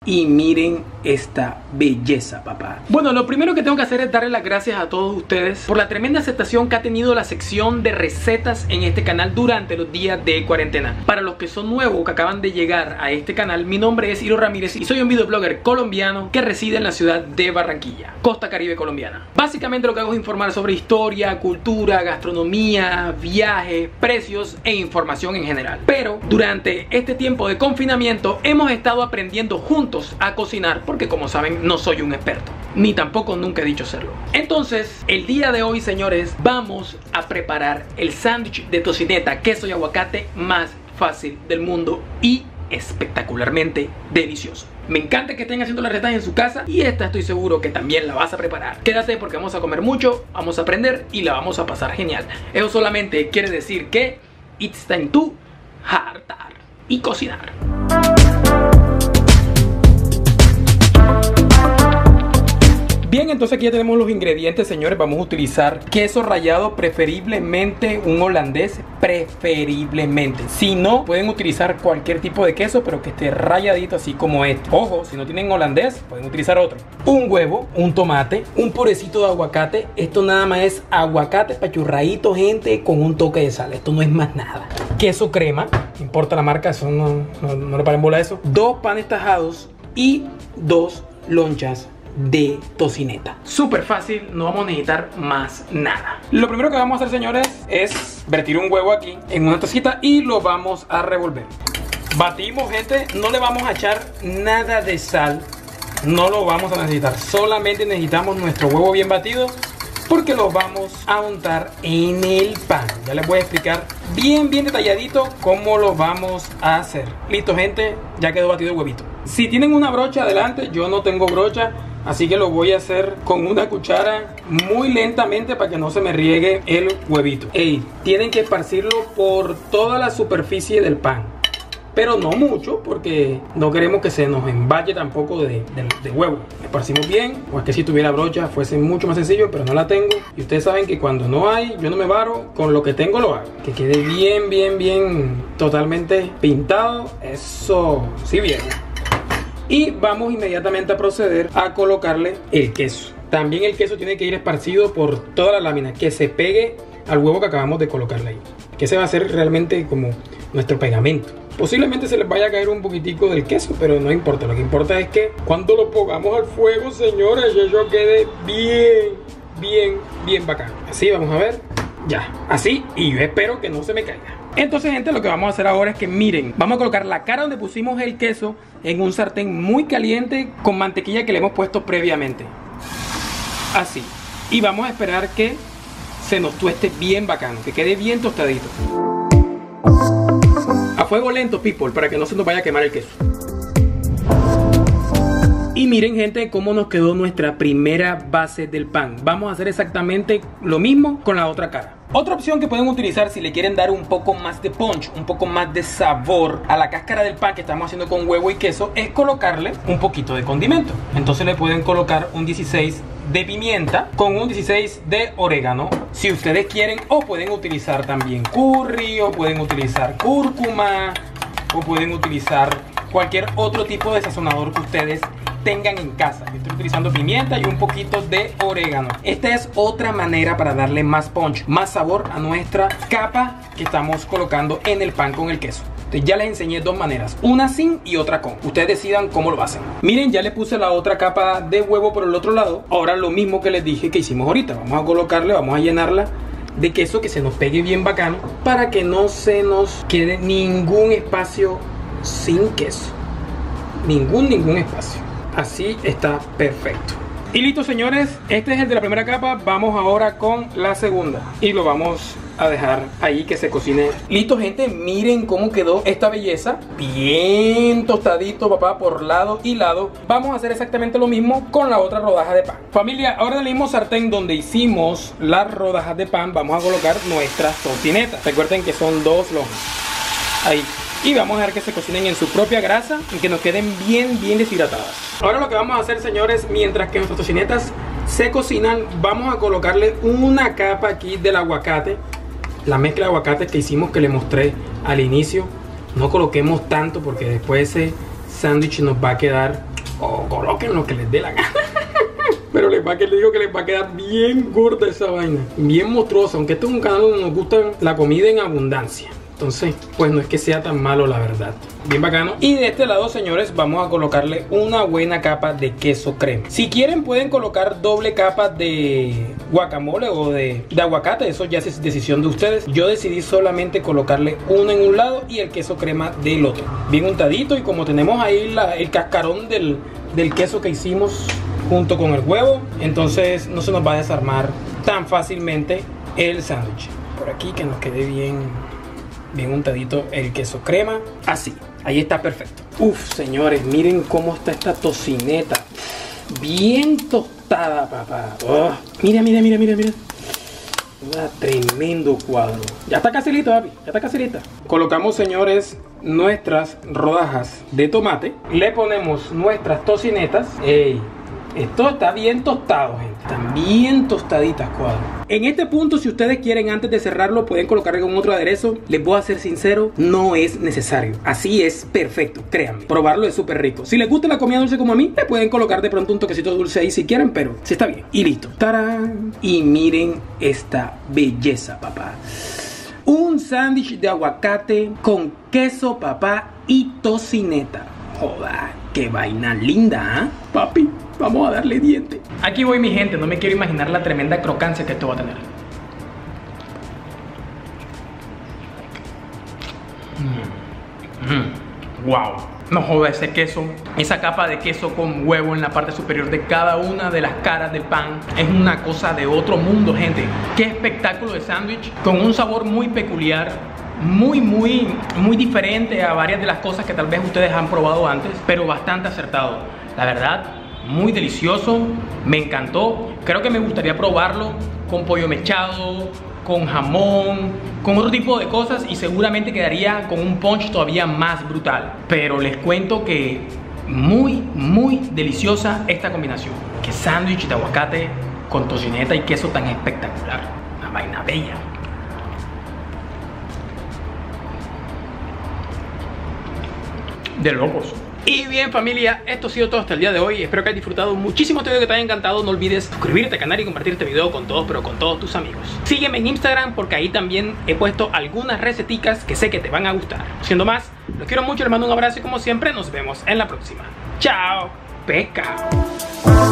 Y miren esta belleza, papá. Bueno, lo primero que tengo que hacer es darle las gracias a todos ustedes por la tremenda aceptación que ha tenido la sección de recetas en este canal durante los días de cuarentena. Para los que son nuevos, que acaban de llegar a este canal, mi nombre es Iro Ramírez y soy un videoblogger colombiano que reside en la ciudad de Barranquilla, costa caribe colombiana. Básicamente lo que hago es informar sobre historia, cultura, gastronomía, viajes, precios e información en general. Pero durante este tiempo de confinamiento hemos estado aprendiendo juntos a cocinar, porque como saben no soy un experto, ni tampoco nunca he dicho serlo. Entonces el día de hoy, señores, vamos a preparar el sándwich de tocineta, queso y aguacate más fácil del mundo y espectacularmente delicioso. Me encanta que estén haciendo las recetas en su casa y esta estoy seguro que también la vas a preparar. Quédate porque vamos a comer mucho, vamos a aprender y la vamos a pasar genial. Eso solamente quiere decir que it's time to hartar y cocinar. Bien, entonces aquí ya tenemos los ingredientes, señores. Vamos a utilizar queso rallado, preferiblemente un holandés, preferiblemente. Si no, pueden utilizar cualquier tipo de queso, pero que esté ralladito así como este. Ojo, si no tienen holandés, pueden utilizar otro. Un huevo, un tomate, un purecito de aguacate. Esto nada más es aguacate pachurradito, gente, con un toque de sal. Esto no es más nada. Queso crema, no importa la marca, eso no le paren bola a eso. 2 panes tajados y 2 lonchas de tocineta. Súper fácil, no vamos a necesitar más nada. Lo primero que vamos a hacer, señores, es vertir un huevo aquí en una tacita y lo vamos a revolver. Batimos, gente, no le vamos a echar nada de sal, no lo vamos a necesitar, solamente necesitamos nuestro huevo bien batido porque lo vamos a untar en el pan. Ya les voy a explicar bien detalladito cómo lo vamos a hacer. Listo, gente, ya quedó batido el huevito. Si tienen una brocha, adelante. Yo no tengo brocha, así que lo voy a hacer con una cuchara muy lentamente para que no se me riegue el huevito. Tienen que esparcirlo por toda la superficie del pan, pero no mucho porque no queremos que se nos emballe tampoco de huevo. Esparcimos bien, o es que si tuviera brocha fuese mucho más sencillo, pero no la tengo. Y ustedes saben que cuando no hay, yo no me varo, con lo que tengo lo hago. Que quede bien, totalmente pintado. Eso, sí, bien. Y vamos inmediatamente a proceder a colocarle el queso. También el queso tiene que ir esparcido por toda la lámina, que se pegue al huevo que acabamos de colocarle ahí. Que ese va a ser realmente como nuestro pegamento. Posiblemente se les vaya a caer un poquitico del queso, pero no importa. Lo que importa es que cuando lo pongamos al fuego, señores, eso quede bien bacán. Así, vamos a ver. Ya, así, y yo espero que no se me caiga. Entonces, gente, lo que vamos a hacer ahora es que miren, vamos a colocar la cara donde pusimos el queso en un sartén muy caliente con mantequilla que le hemos puesto previamente. Así. Y vamos a esperar que se nos tueste bien bacano, que quede bien tostadito. A fuego lento, people, para que no se nos vaya a quemar el queso. Y miren, gente, cómo nos quedó nuestra primera base del pan. Vamos a hacer exactamente lo mismo con la otra cara. Otra opción que pueden utilizar si le quieren dar un poco más de punch, un poco más de sabor a la cáscara del pan que estamos haciendo con huevo y queso, es colocarle un poquito de condimento. Entonces le pueden colocar un 16 de pimienta con un 16 de orégano, si ustedes quieren, o pueden utilizar también curry, o pueden utilizar cúrcuma, o pueden utilizar cualquier otro tipo de sazonador que ustedes tengan en casa. Yo estoy utilizando pimienta y un poquito de orégano. Esta es otra manera para darle más punch, más sabor a nuestra capa que estamos colocando en el pan con el queso. Entonces ya les enseñé 2 maneras, una sin y otra con. Ustedes decidan cómo lo hacen. Miren, ya le puse la otra capa de huevo por el otro lado. Ahora lo mismo que les dije que hicimos ahorita. Vamos a colocarle, vamos a llenarla de queso que se nos pegue bien bacano para que no se nos quede ningún espacio sin queso. Ningún espacio. Así está perfecto. Y listo, señores, este es el de la primera capa. Vamos ahora con la segunda y lo vamos a dejar ahí que se cocine. Listo, gente, miren cómo quedó esta belleza. Bien tostadito, papá, por lado y lado. Vamos a hacer exactamente lo mismo con la otra rodaja de pan. Familia, ahora en el mismo sartén donde hicimos las rodajas de pan, vamos a colocar nuestras tocinetas. Recuerden que son 2 lonjas. Ahí. Y vamos a dejar que se cocinen en su propia grasa y que nos queden bien deshidratadas. Ahora lo que vamos a hacer, señores, mientras que nuestras tocinetas se cocinan, vamos a colocarle una capa aquí del aguacate. La mezcla de aguacates que hicimos, que le mostré al inicio. No coloquemos tanto porque después ese sándwich nos va a quedar o coloquen lo que les dé la gana. Pero les digo que les va a quedar bien gorda esa vaina, bien monstruosa, aunque este es un canal donde nos gusta la comida en abundancia. Entonces, pues no es que sea tan malo, la verdad. Bien bacano. Y de este lado, señores, vamos a colocarle una buena capa de queso crema. Si quieren, pueden colocar doble capa de guacamole o de aguacate. Eso ya es decisión de ustedes. Yo decidí solamente colocarle uno en un lado y el queso crema del otro. Bien untadito. Y como tenemos ahí el cascarón del queso que hicimos junto con el huevo, entonces no se nos va a desarmar tan fácilmente el sándwich. Por aquí que nos quede bien untadito el queso crema. Así, ahí está perfecto. Uf, señores, miren cómo está esta tocineta. Bien tostada, papá. Oh, mira. Tremendo cuadro. Ya está casi listo, papi. Ya está casi lista. Colocamos, señores, nuestras rodajas de tomate. Le ponemos nuestras tocinetas. Ey, esto está bien tostado, gente. Están bien tostaditas, cuadros. En este punto, si ustedes quieren, antes de cerrarlo, pueden colocarle con otro aderezo. Les voy a ser sincero, no es necesario. Así es perfecto, créanme. Probarlo es súper rico. Si les gusta la comida dulce como a mí, le pueden colocar de pronto un toquecito dulce ahí si quieren, pero sí está bien. Y listo. ¡Tarán! Y miren esta belleza, papá. Un sándwich de aguacate con queso, papá, y tocineta. Joda, qué vaina linda, ¿eh? Papi, vamos a darle diente. Aquí voy, mi gente, no me quiero imaginar la tremenda crocancia que esto va a tener. Wow. No joda, ese queso, esa capa de queso con huevo en la parte superior de cada una de las caras del pan es una cosa de otro mundo, gente. Qué espectáculo de sándwich, con un sabor muy peculiar, muy diferente a varias de las cosas que tal vez ustedes han probado antes, pero bastante acertado. La verdad, muy delicioso, me encantó. Creo que me gustaría probarlo con pollo mechado, con jamón, con otro tipo de cosas, y seguramente quedaría con un punch todavía más brutal. Pero les cuento que muy deliciosa esta combinación. Que sándwich de aguacate con tocineta y queso tan espectacular. Una vaina bella. De locos. Y bien, familia, esto ha sido todo hasta el día de hoy. Espero que hayas disfrutado muchísimo este video, que te haya encantado. No olvides suscribirte al canal y compartir este video con todos, pero con todos tus amigos. Sígueme en Instagram, porque ahí también he puesto algunas receticas que sé que te van a gustar. Siendo más, los quiero mucho, les mando un abrazo y como siempre nos vemos en la próxima. Chao, pecado.